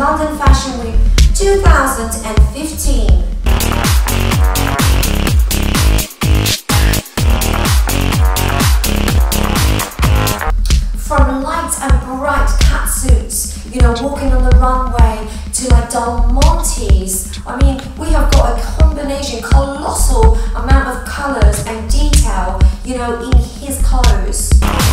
London Fashion Week 2015. From light and bright cat suits, walking on the runway, to like Del Monte's. I mean, we have got a combination, colossal amount of colours and detail, in his clothes.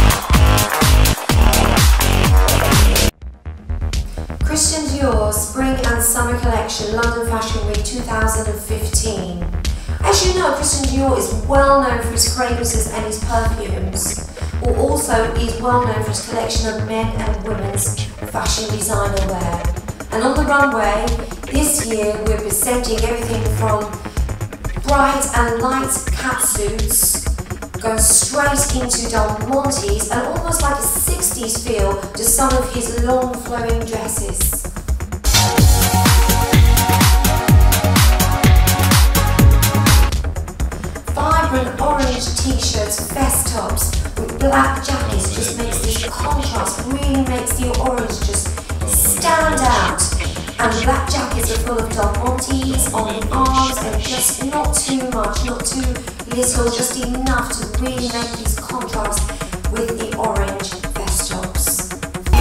Christian Dior Spring and Summer Collection, London Fashion Week 2015. As you know, Christian Dior is well known for his fragrances and his perfumes. Also, he's well known for his collection of men and women's fashion designer wear. And on the runway, this year we're presenting everything from bright and light cat suits, going straight into Del Monte's, and almost like a 60s feel to some of his long flowing dresses. Vibrant orange t-shirts, vest tops with black jackets just makes this contrast, really makes the orange just stand out. And black jackets are full of Del Monte's on the arms, and just not too much, not too little, just enough to really make these contrasts with the orange vest tops.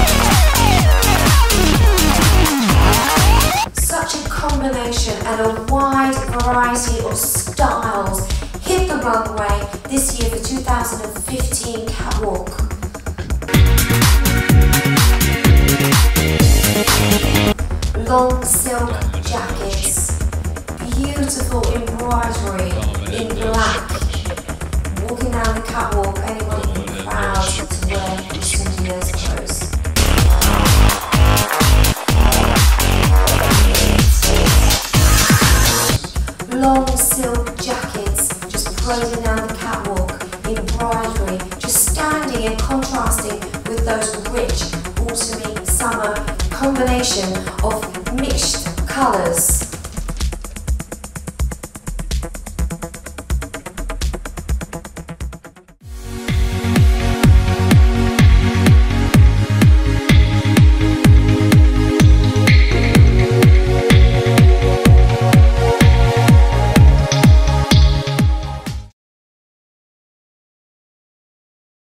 Such a combination and a wide variety of styles hit the runway this year for 2015 catwalk. Long silk jackets, beautiful embroidery in black. Walking down the catwalk, anyone would be proud to wear Christian Dior's clothes. Long silk jackets, just parading down the catwalk, embroidery, just standing and contrasting with those rich autumny summer combination of mixed colours.